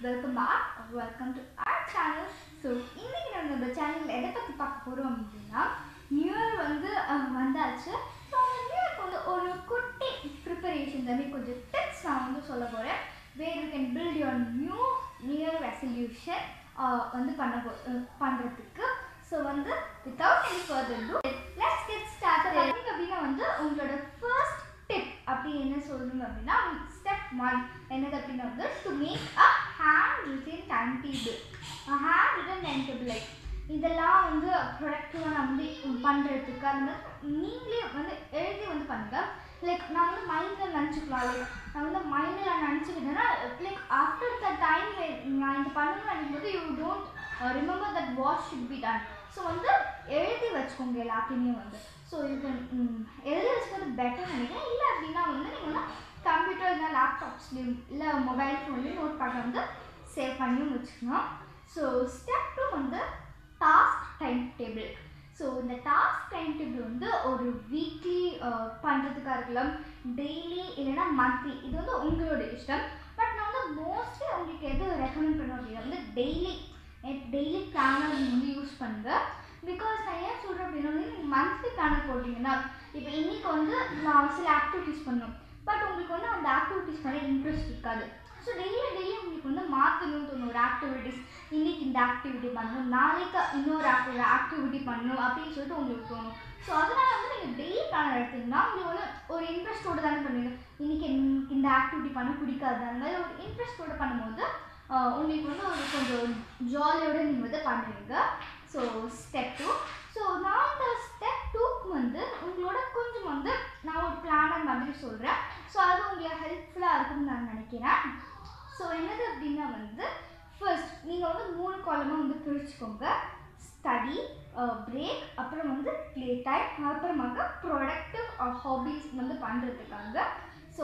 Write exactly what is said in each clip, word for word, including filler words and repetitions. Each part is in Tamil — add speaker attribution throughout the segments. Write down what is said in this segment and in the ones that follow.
Speaker 1: welcome back or welcome to our channel. So, இன்னைக்கு நம்ம இந்த சேனல்ல எதை பத்தி பார்க்க போறோம் அப்படினா நியூ இயர் வந்து வந்தாச்சு. ஸோ நியூ இயர்க்கு வந்து ஒரு குட்டி ப்ரிப்பரேஷன் தம்பி கொஞ்சம் டிப்ஸ் நான் வந்து சொல்ல போறேன். where you can build your new new year resolution வந்து பண்ண பண்றதுக்கு. ஸோ வந்து without any further ado let's get started. பாத்தீங்க அப்படினா வந்து உங்களோட first tip அப்படி என்ன சொல்லணும் அப்படினா step one என்னது அப்படினா வந்து to make a handwritten timetable. a handwritten timetable like இதெல்லாம் வந்து ப்ரொடக்டிவாக நான் வந்து பண்ணுறதுக்கு அந்த மாதிரி நீங்களே வந்து எழுதி வந்து பண்ணுங்க. லைக் நான் வந்து மைண்டில் நினச்சிக்கலாம். லைக் நான் வந்து மைண்டில் நினச்சிக்கிட்டேன்னா லைக் ஆஃப்டர் த டைம் நான் இது பண்ணணும்னு நினைக்கும்போது you don't remember that what should be done. So வந்து எழுதி வச்சுக்கோங்க எல்லாத்தையுமே வந்து. ஸோ இது எழுதி வச்சுக்கிறது பெட்டர் நினைக்கிறேன். இல்லை அப்படின்னா வந்து நீங்கள் வந்து கம்ப்யூட்டர் இல்லை லேப்டாப்ஸ்லேயும் இல்லை மொபைல் ஃபோன்லேயும் நோட் பேட்டில் வந்து சேவ் பண்ணியும் வச்சுக்கணும். ஸோ ஸ்டெப் டூ வந்து டாஸ்க் டைம் டேபிள். ஸோ இந்த டாஸ்க் டைம் டேபிள் வந்து ஒரு வீக்லி பண்ணுறதுக்காக இருக்கலாம், டெய்லி இல்லைன்னா மந்த்லி, இது வந்து உங்களோட இஷ்டம். பட் நான் வந்து மோஸ்ட்லி உங்களுக்கு எது ரெக்கமெண்ட் பண்ணுவேன் அப்படின்னா வந்து டெய்லி டெய்லி பிளானர் நீங்கள் வந்து யூஸ் பண்ணுங்க. பிகாஸ் நான் ஏன் சொல்கிறேன் அப்படின்னா வந்து நீங்கள் மந்த்லி பிளானர் போட்டிங்கன்னா இப்போ இன்றைக்கி வந்து நான் சில ஆக்டிவிட்டீஸ் பண்ணணும், பட் உங்களுக்கு வந்து அந்த ஆக்டிவிட்டீஸ் மேலே இன்ட்ரெஸ்ட் இருக்காது. ஸோ டெய்லி டெய்லி உங்களுக்கு வந்து மாற்றணும்னு தோணும். ஒரு ஆக்டிவிட்டீஸ் இன்றைக்கி இந்த ஆக்டிவிட்டி பண்ணணும், நாளைக்கு இன்னொரு ஆக்டிவி ஆக்டிவிட்டி பண்ணணும் அப்படின்னு சொல்லிட்டு உங்களுக்கு தோணும். ஸோ அதனால் வந்து நீங்கள் டெய்லி பிளானர் எடுத்திங்கன்னா உங்களுக்கு வந்து ஒரு இன்ட்ரெஸ்ட்டோடு தானே பண்ணுவீங்க. இன்றைக்கி இந்த ஆக்டிவிட்டி பண்ண பிடிக்காது, அந்த மாதிரி ஒரு இன்ட்ரெஸ்ட்டோடு பண்ணும்போது உங்களுக்கு வந்து ஒரு கொஞ்சம் ஜாலியோடு நீங்கள் வந்து பண்ணுவீங்க. So step two. ஸோ நான் இந்த ஸ்டெப் டூக்கு வந்து உங்களோட கொஞ்சம் வந்து நான் ஒரு பிளானர் மாதிரி சொல்கிறேன். ஸோ அது உங்களுக்கு ஹெல்ப்ஃபுல்லாக இருக்கும்னு நான் நினைக்கிறேன். ஸோ என்னது அப்படின்னா வந்து ஃபர்ஸ்ட் நீங்கள் வந்து மூணு காலமாக வந்து பிரிச்சுக்கோங்க. ஸ்டடி, பிரேக், அப்புறம் வந்து ப்ளே டைம், அப்புறமாக ப்ரொடக்டிவ் ஹாபீஸ் வந்து பண்ணுறதுக்காக. ஸோ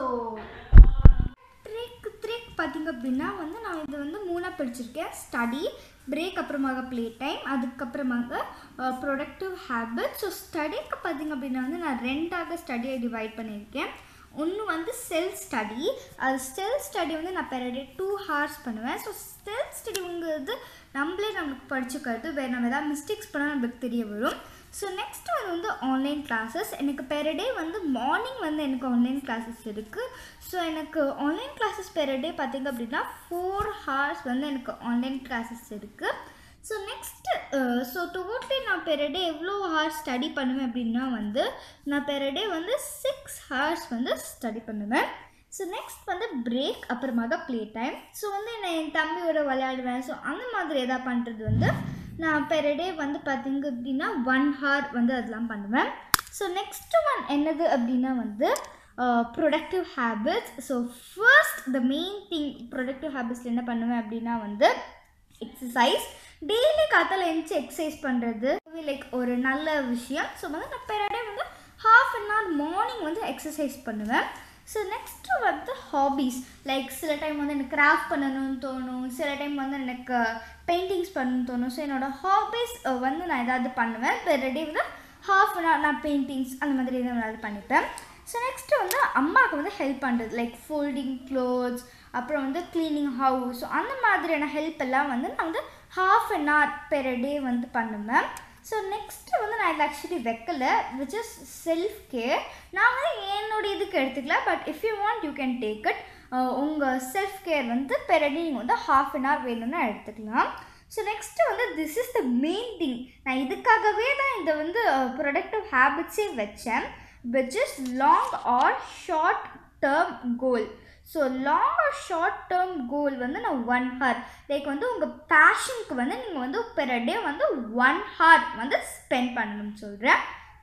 Speaker 1: த்ரீக்கு த்ரீக்கு பார்த்திங்க அப்படின்னா வந்து நான் இது வந்து மூணாக பிரிச்சிருக்கேன். ஸ்டடி, பிரேக், அப்புறமாக ப்ளே டைம், அதுக்கப்புறமாக ப்ரொடக்டிவ் ஹேபிட். ஸோ ஸ்டடிக்கு பார்த்திங்க அப்படின்னா வந்து நான் ரெண்டாக ஸ்டடியை டிவைட் பண்ணியிருக்கேன். ஒன்று வந்து செல்ஃப் ஸ்டடி. அது செல்ஃப் ஸ்டடி வந்து நான் பெர் டே டூ ஹார்ஸ் பண்ணுவேன். ஸோ செல்ஃப் ஸ்டடிங்கிறது நம்மளே நம்மளுக்கு படிச்சுக்கிறது, வேறு நம்ம எதாவது மிஸ்டேக்ஸ் பண்ணால் நம்மளுக்கு தெரிய வரும். ஸோ நெக்ஸ்ட் அது வந்து ஆன்லைன் கிளாஸஸ். எனக்கு பெர் டே வந்து மார்னிங் வந்து எனக்கு ஆன்லைன் கிளாஸஸ் இருக்குது. ஸோ எனக்கு ஆன்லைன் கிளாஸஸ் பெர் டே பார்த்திங்க அப்படின்னா ஃபோர் ஹார்ஸ் வந்து எனக்கு ஆன்லைன் கிளாஸஸ் இருக்குது. ஸோ நெக்ஸ்ட்டு ஸோ டோட்டலி நான் பெர் டே எவ்வளோ ஹார்ஸ் ஸ்டடி பண்ணுவேன் அப்படின்னா வந்து நான் பெர் டே வந்து சிக்ஸ் ஹார்ஸ் வந்து ஸ்டடி பண்ணுவேன். ஸோ நெக்ஸ்ட் வந்து பிரேக், அப்புறமாக ப்ளே டைம். ஸோ வந்து நான் என் தம்பியோட விளையாடுவேன். ஸோ அந்த மாதிரி எதாவது பண்ணுறது வந்து நான் பெர் டே வந்து பார்த்திங்க அப்படின்னா ஒன் ஹார் வந்து அதெல்லாம் பண்ணுவேன். ஸோ நெக்ஸ்ட்டு ஒன் என்னது அப்படின்னா வந்து productive habits. So first the main thing productive ஹேபிட்ஸில் என்ன பண்ணுவேன் அப்படின்னா வந்து எக்ஸசைஸ். டெய்லி காத்தால எழுந்துச்சு எக்ஸசைஸ் பண்ணுறது லைக் ஒரு நல்ல விஷயம். ஸோ வந்து நான் பெர் டே வந்து ஹாஃப் அன் ஹவர் மார்னிங் வந்து எக்ஸசைஸ் பண்ணுவேன். ஸோ நெக்ஸ்ட்டு வந்து ஹாபீஸ். லைக் சில டைம் வந்து எனக்கு கிராஃப்ட் பண்ணணும்னு தோணும், சில டைம் வந்து எனக்கு பெயிண்டிங்ஸ் பண்ணணும்னு தோணும். ஸோ என்னோடய ஹாபீஸ் வந்து நான் ஏதாவது பண்ணுவேன். பெர் டே வந்து ஹாஃப் அன் ஹவர் நான் பெயிண்டிங்ஸ் அந்த மாதிரி எதாவது ஏதாவது பண்ணிப்பேன். ஸோ நெக்ஸ்ட்டு வந்து அம்மாவுக்கு வந்து ஹெல்ப் பண்ணுறது லைக் ஃபோல்டிங் க்ளோத்ஸ், அப்புறம் வந்து க்ளீனிங் ஹவுஸ். ஸோ அந்த மாதிரியான ஹெல்ப் எல்லாம் வந்து நான் வந்து half an hour per day வந்து பண்ணுவேன். ஸோ நெக்ஸ்ட்டு வந்து நான் இதில் ஆக்சுவலி வைக்கலை, விச் இஸ் செல்ஃப் கேர். நான் வந்து என்னோடய இதுக்கு எடுத்துக்கல, but if you want you can take it. உங்கள் செல்ஃப் கேர் வந்து பெர் டே நீங்கள் வந்து ஹாஃப் அன் ஹவர் வேணும்னா எடுத்துக்கலாம். ஸோ நெக்ஸ்ட்டு வந்து this is the main thing. நான் இதுக்காகவே தான் இந்த வந்து ப்ரொடக்டிவ் ஹேபிட்ஸே வச்சேன். which is long or short term goal. So long or short term goal வந்து நான் ஒன் ஹார் லைக் வந்து உங்கள் பேஷனுக்கு வந்து நீங்கள் வந்து பெர் டே வந்து ஒன் ஹார் வந்து ஸ்பெண்ட் பண்ணணும்னு சொல்கிறேன்.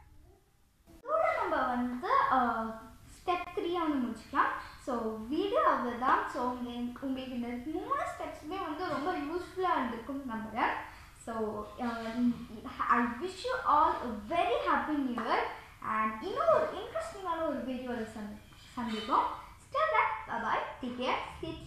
Speaker 1: இதோட நம்ம வந்து ஸ்டெப் த்ரீயாக வந்து முடிச்சுக்கலாம். ஸோ வீடியோ அவ்வளோதான். ஸோ உங்களுக்கு உங்களுக்கு இந்த மூணு ஸ்டெப்ஸுமே வந்து ரொம்ப யூஸ்ஃபுல்லாக இருந்திருக்கும்னு நம்புகிறேன். So I wish you all a very happy new year. And இன்னும் ஒரு இன்ட்ரெஸ்டிங்கான ஒரு வீடியோவில் சந்தி சந்திப்போம். Till then, bye bye, take care, stay tuned.